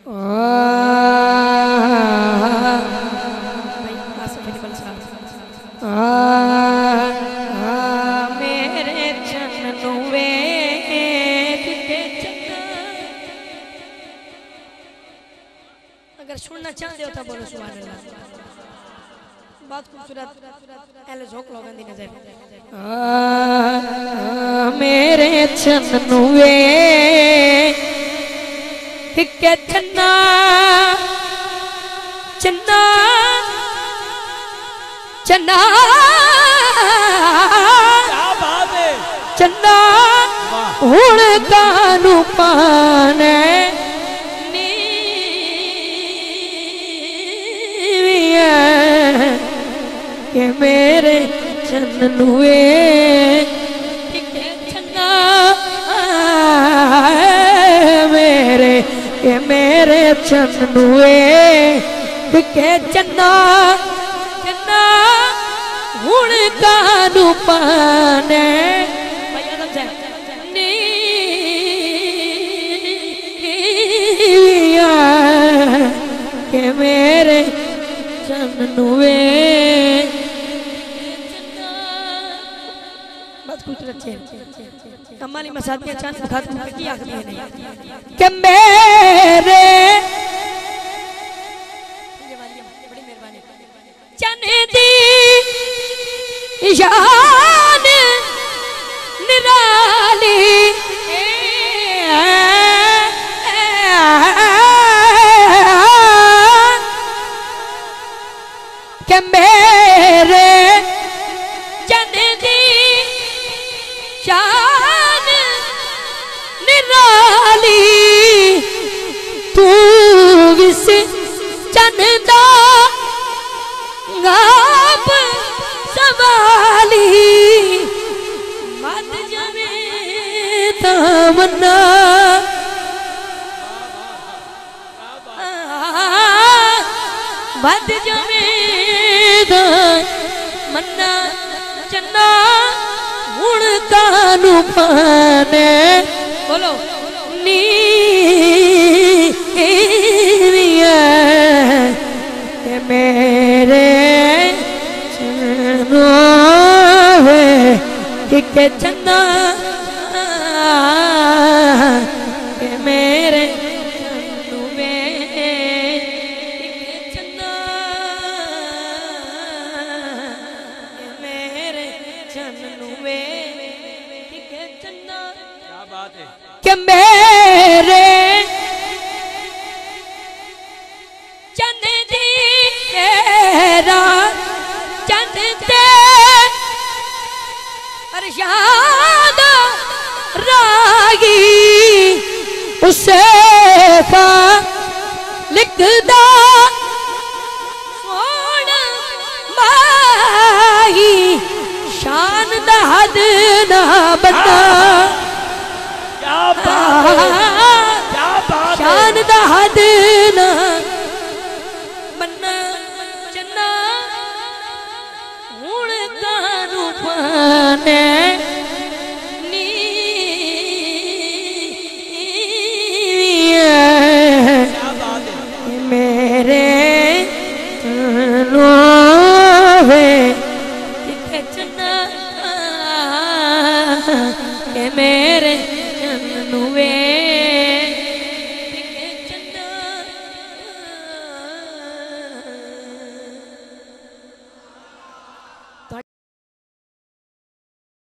मेरे चन्नुवे अगर सुनना चाहते हो तो बोलो सुभान अल्लाह। बहुत खूबसूरत एले झोंक लो गंदी नजर। मेरे चन्नुवे के चन्ना चन्ना चन्ना क्या बात है चन्ना हुण कानू पाने के मेरे चन्नुए चन्ना मेरे के मेरे चन्नुए के चन्ना चन्ना हुण कानू पाने के मेरे चन्नुए कमाली मसादिया चांद खात की आखिरी है नहीं कि मेरे बड़ी मेहरबानी चन्दी शान निराली कि मेरे चन्दी शान निराली तू विस चन्दा गाप सवाली मत जमे तमन्ना मत जमे मन्ना चन्ना हुण कानू पाने बोलो नी मेरे चन्नुवे के चन्ना के मेरे चन्नुवे के चन्ना के मेरे चन्नुवे के चन्ना क्या बात है के मेरे चंद दी तेरा चंद ते अरशाद रागी उसे का लिखदा सोन माही शान दा हद ना बंदा क्या बात है क्या बात शान दा हद ना बन्ना चन्ना हुण कानू पाने